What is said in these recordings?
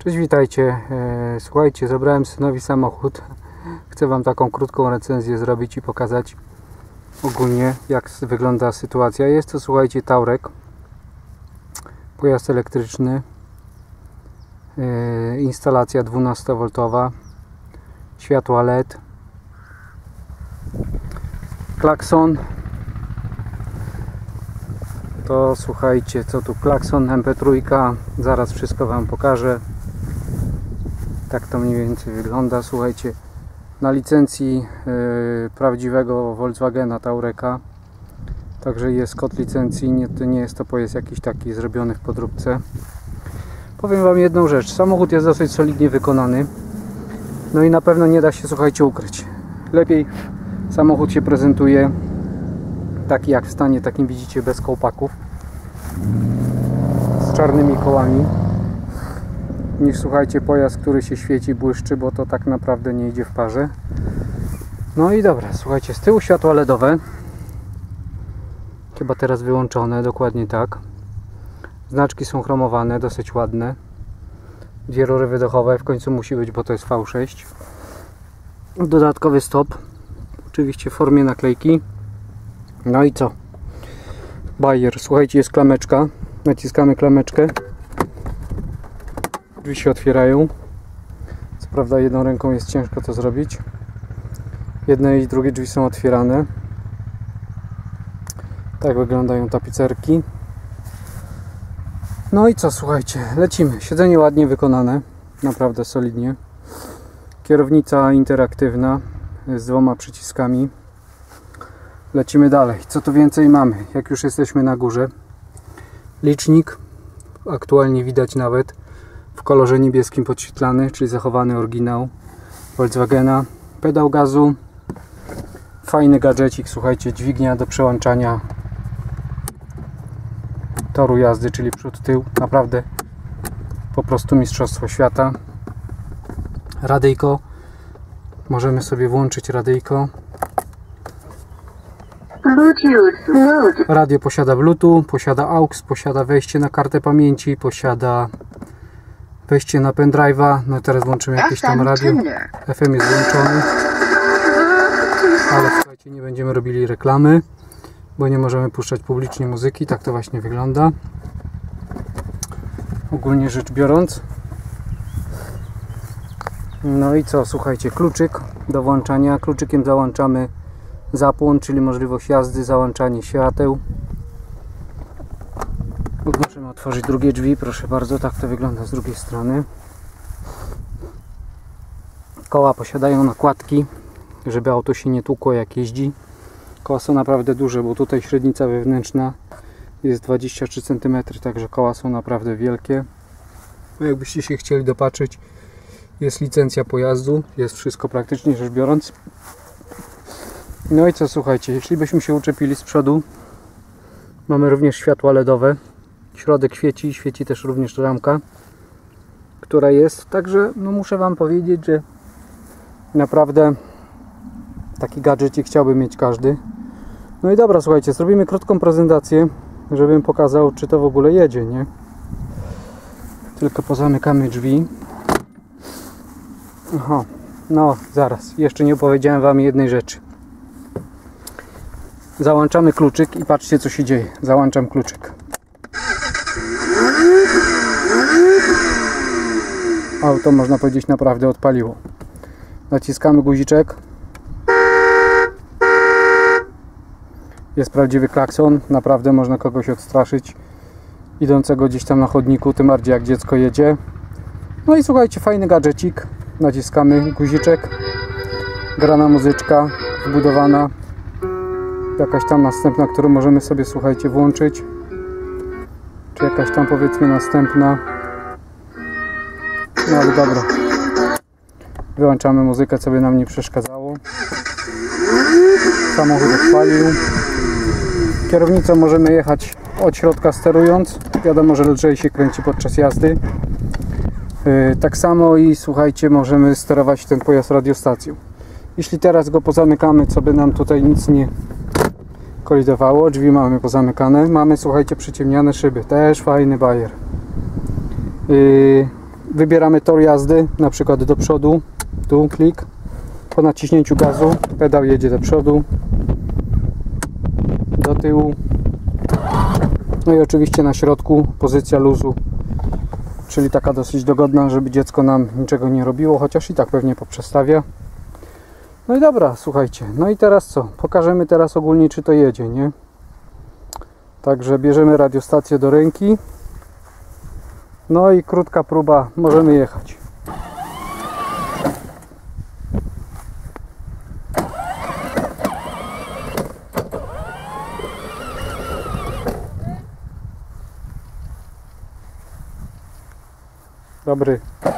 Cześć, witajcie. Słuchajcie, zabrałem synowi samochód. Chcę Wam taką krótką recenzję zrobić i pokazać ogólnie, jak wygląda sytuacja. Jest to, słuchajcie, Touareg, pojazd elektryczny, instalacja 12V, światła LED, klakson. To słuchajcie, co tu klakson, MP3, zaraz wszystko Wam pokażę. Tak to mniej więcej wygląda. Słuchajcie, na licencji prawdziwego Volkswagena Touarega, także jest kod licencji, nie jest to pojazd jakiś taki zrobiony w podróbce. Powiem Wam jedną rzecz, samochód jest dosyć solidnie wykonany, no i na pewno nie da się, słuchajcie, ukryć. Lepiej samochód się prezentuje taki jak w stanie, takim widzicie, bez kołpaków, z czarnymi kołami, niż, słuchajcie, pojazd, który się świeci, błyszczy, bo to tak naprawdę nie idzie w parze. No i dobra, słuchajcie, z tyłu światła LEDowe, chyba teraz wyłączone, dokładnie tak. Znaczki są chromowane, dosyć ładne. Dwie rury wydechowe, w końcu musi być, bo to jest V6. Dodatkowy stop, oczywiście w formie naklejki. No i co? Bajer, słuchajcie, jest klameczka. Naciskamy klameczkę. Drzwi się otwierają. Co prawda jedną ręką jest ciężko to zrobić. Jedne i drugie drzwi są otwierane. Tak wyglądają tapicerki. No i co, słuchajcie, lecimy. Siedzenie ładnie wykonane. Naprawdę solidnie. Kierownica interaktywna z dwoma przyciskami. Lecimy dalej. Co tu więcej mamy? Jak już jesteśmy na górze, licznik, aktualnie widać nawet w kolorze niebieskim podświetlany, czyli zachowany oryginał Volkswagena. Pedał gazu, fajny gadżecik, słuchajcie, dźwignia do przełączania toru jazdy, czyli przód, tył, naprawdę po prostu mistrzostwo świata. Radyjko, możemy sobie włączyć radyjko. Radio posiada Bluetooth, posiada AUX, posiada wejście na kartę pamięci, posiada wejście na pendrive'a. No i teraz włączymy jakieś tam radio. FM jest włączony. Ale słuchajcie, nie będziemy robili reklamy, bo nie możemy puszczać publicznie muzyki. Tak to właśnie wygląda. Ogólnie rzecz biorąc. No i co, słuchajcie, kluczyk do włączania. Kluczykiem załączamy zapłon, czyli możliwość jazdy, załączanie świateł. Możemy otworzyć drugie drzwi, proszę bardzo, tak to wygląda z drugiej strony. Koła posiadają nakładki, żeby auto się nie tłukło jak jeździ. Koła są naprawdę duże, bo tutaj średnica wewnętrzna jest 23 cm, także koła są naprawdę wielkie. No jakbyście się chcieli dopatrzyć, jest licencja pojazdu, jest wszystko praktycznie rzecz biorąc. No i co, słuchajcie, jeśli byśmy się uczepili z przodu, mamy również światła LEDowe. Środek świeci, świeci też również ramka, która jest. Także no muszę Wam powiedzieć, że naprawdę taki gadżecik chciałby mieć każdy. No i dobra, słuchajcie, zrobimy krótką prezentację, żebym pokazał, czy to w ogóle jedzie, nie? Tylko pozamykamy drzwi. Aha, no zaraz, jeszcze nie opowiedziałem Wam jednej rzeczy. Załączamy kluczyk i patrzcie, co się dzieje. Załączam kluczyk. Auto, można powiedzieć, naprawdę odpaliło. Naciskamy guziczek. Jest prawdziwy klakson. Naprawdę można kogoś odstraszyć idącego gdzieś tam na chodniku, tym bardziej jak dziecko jedzie. No i słuchajcie, fajny gadżecik. Naciskamy guziczek. Grana muzyczka wbudowana. Jakaś tam następna, którą możemy sobie, słuchajcie, włączyć. Czy jakaś tam, powiedzmy, następna. No ale dobra. Wyłączamy muzykę, co by nam nie przeszkadzało. Samochód odpalił. Kierownicą możemy jechać od środka sterując. Wiadomo, że lżej się kręci podczas jazdy. Tak samo i słuchajcie, możemy sterować ten pojazd radiostacją. Jeśli teraz go pozamykamy, co by nam tutaj nic nie kolidowało, drzwi mamy pozamykane, mamy, słuchajcie, przyciemniane szyby, też fajny bajer. wybieramy tor jazdy, na przykład do przodu, tu klik, po naciśnięciu gazu pedał jedzie do przodu, do tyłu, no i oczywiście na środku pozycja luzu, czyli taka dosyć dogodna, żeby dziecko nam niczego nie robiło, chociaż i tak pewnie poprzestawia. No i dobra, słuchajcie, no i teraz co? Pokażemy teraz ogólnie, czy to jedzie, nie? Także bierzemy radiostację do ręki. No i krótka próba, możemy jechać. Dobry.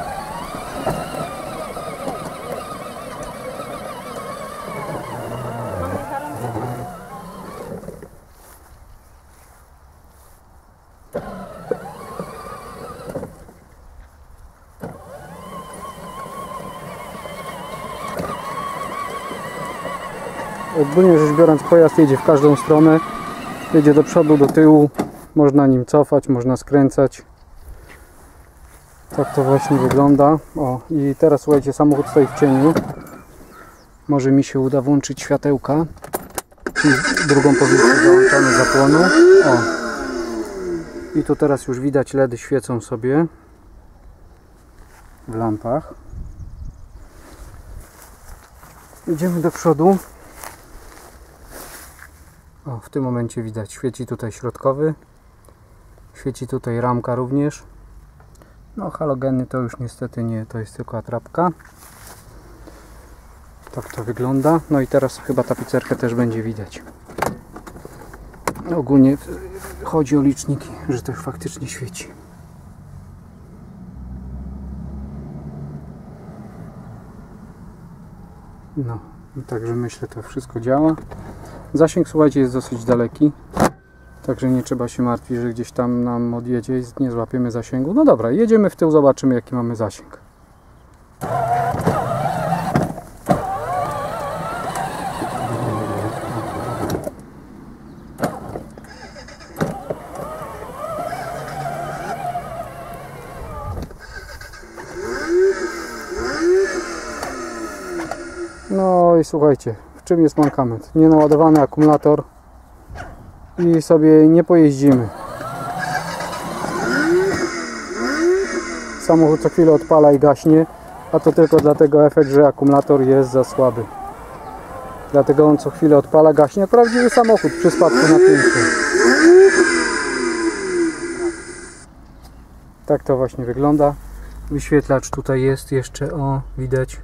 Ogólnie rzecz biorąc, pojazd jedzie w każdą stronę, jedzie do przodu, do tyłu, można nim cofać, można skręcać. Tak to właśnie wygląda. O, i teraz słuchajcie, samochód stoi w cieniu. Może mi się uda włączyć światełka. I drugą pozycję załączamy zapłonu. O. I tu teraz już widać, LEDy świecą sobie w lampach. Idziemy do przodu. O, w tym momencie widać, świeci tutaj środkowy. Świeci tutaj ramka również. No halogeny to już niestety nie, to jest tylko atrapka. Tak to wygląda. No i teraz chyba tapicerkę też będzie widać. Ogólnie chodzi o liczniki, że to już faktycznie świeci. No, także myślę, to wszystko działa. Zasięg, słuchajcie, jest dosyć daleki. Także nie trzeba się martwić, że gdzieś tam nam odjedzie i nie złapiemy zasięgu. No dobra, jedziemy w tył, zobaczymy jaki mamy zasięg. No i słuchajcie, w czym jest mankament? Nienaładowany akumulator i sobie nie pojeździmy. Samochód co chwilę odpala i gaśnie, a to tylko dlatego efekt, że akumulator jest za słaby. Dlatego on co chwilę odpala, gaśnie, jak prawdziwy samochód przy spadku napięcia. Tak to właśnie wygląda. Wyświetlacz tutaj jest jeszcze, o, widać.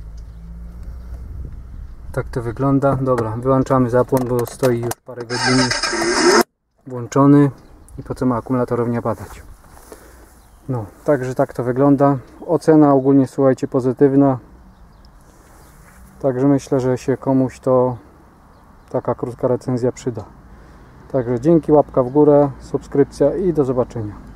Tak to wygląda. Dobra, wyłączamy zapłon, bo stoi już parę godzin włączony i po co ma akumulatorowi padać. No, także tak to wygląda. Ocena ogólnie, słuchajcie, pozytywna. Także myślę, że się komuś to taka krótka recenzja przyda. Także dzięki, łapka w górę, subskrypcja i do zobaczenia.